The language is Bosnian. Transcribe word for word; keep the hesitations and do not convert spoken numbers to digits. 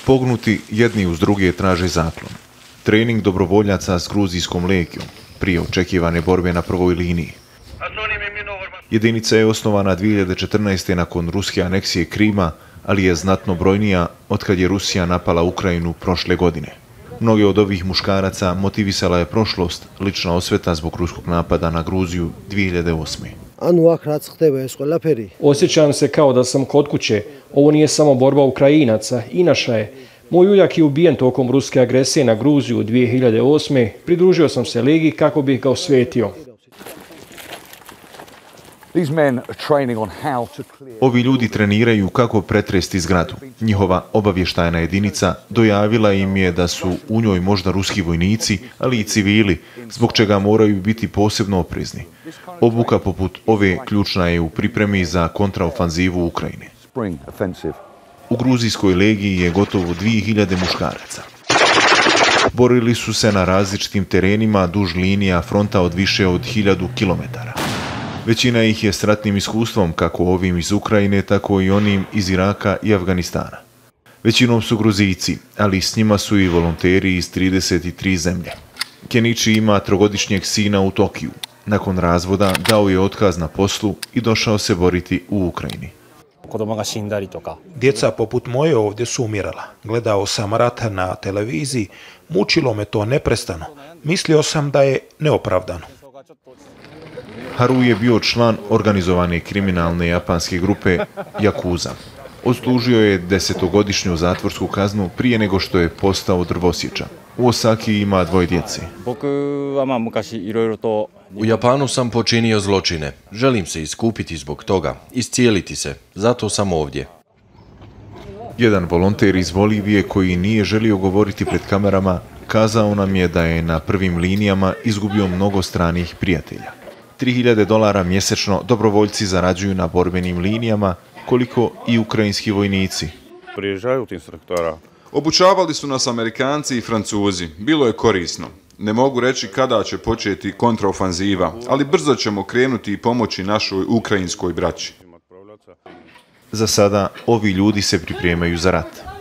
Pognuti jedni uz druge traže zaklon. Trening dobrovoljaca s gruzijskom legijom, prije očekivane borbe na prvoj liniji. Jedinica je osnovana dvije hiljade četrnaeste. nakon ruske aneksije Krima, ali je znatno brojnija otkad je Rusija napala Ukrajinu prošle godine. Mnoge od ovih muškaraca motivisala je prošlost, lična osveta zbog ruskog napada na Gruziju dvije hiljade osme. Osjećam se kao da sam kod kuće. Ovo nije samo borba Ukrajinaca, i naša je. Moj ujak je ubijen tokom ruske agresije na Gruziju dvije hiljade osme. Pridružio sam se legiji kako bih ga osvetio. Ovi ljudi treniraju kako pretresti zgradu. Njihova obavještajna jedinica dojavila im je da su u njoj možda ruski vojnici, ali i civili, zbog čega moraju biti posebno oprezni. Obuka poput ove ključna je u pripremi za kontraofanzivu Ukrajine. U gruzijskoj legiji je gotovo dvije hiljade muškaraca. Borili su se na različitim terenima duž linija fronta od više od hiljadu kilometara. Većina ih je s ratnim iskustvom, kako ovim iz Ukrajine, tako i onim iz Iraka i Afganistana. Većinom su Gruzijci, ali s njima su i volonteri iz trideset tri zemlje. Kenichi ima trogodišnjeg sina u Tokiju. Nakon razvoda dao je otkaz na poslu i došao se boriti u Ukrajini. Djeca poput moje ovdje su umirala. Gledao sam rat na televiziji, mučilo me to neprestano. Mislio sam da je neopravdano. Haru je bio član organizovane kriminalne japanske grupe Yakuza. Odslužio je desetogodišnju zatvorsku kaznu prije nego što je postao drvosječa. U Osaki ima dvoje djece. U Japanu sam počinio zločine. Želim se iskupiti zbog toga, iscijeliti se. Zato sam ovdje. Jedan volonter iz Bolivije koji nije želio govoriti pred kamerama, kazao nam je da je na prvim linijama izgubio mnogo stranih prijatelja. tri hiljade dolara mjesečno dobrovoljci zarađuju na borbenim linijama, koliko i ukrajinski vojnici. Obučavali su nas Amerikanci i Francuzi. Bilo je korisno. Ne mogu reći kada će početi kontraofanziva, ali brzo ćemo krenuti i pomoći našoj ukrajinskoj braći. Za sada ovi ljudi se pripremaju za rat.